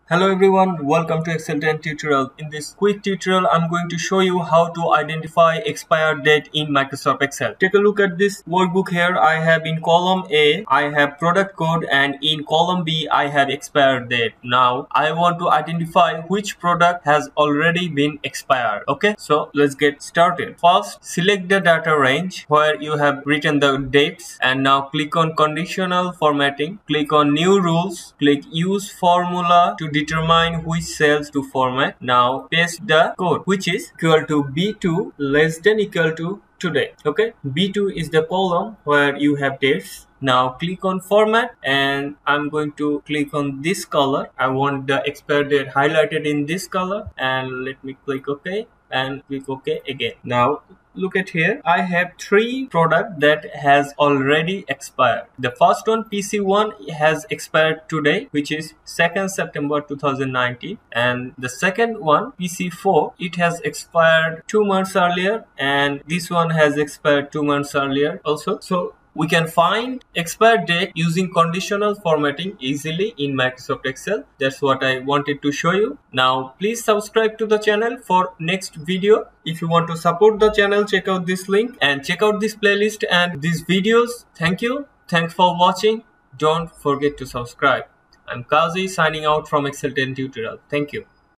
Hello everyone, welcome to Excel 10 tutorial. In this quick tutorial, I'm going to show you how to identify expired date in Microsoft Excel. Take a look at this workbook here. I have in column A, I have product code, and in column B, I have expired date. Now, I want to identify which product has already been expired. Okay, so let's get started. First, select the data range where you have written the dates, and now click on conditional formatting. Click on new rules. Click use formula to determine which cells to format. Now paste the code, which is equal to B2 less than equal to today. Okay, B2 is the column where you have dates. Now click on format, and I'm going to click on this color. I want the expired date highlighted in this color, and let me click OK and click OK again. Now look at here, I have three products that has already expired. The first one, PC1, has expired today, which is 2nd September 2019, and the second one, PC4, it has expired 2 months earlier, and this one has expired 2 months earlier also. So we can find expired date using conditional formatting easily in Microsoft Excel. That's what I wanted to show you. Now please subscribe to the channel for next video. If you want to support the channel, check out this link and check out this playlist and these videos. Thank you. Thanks for watching. Don't forget to subscribe. I'm Kazi signing out from Excel 10 tutorial. Thank you.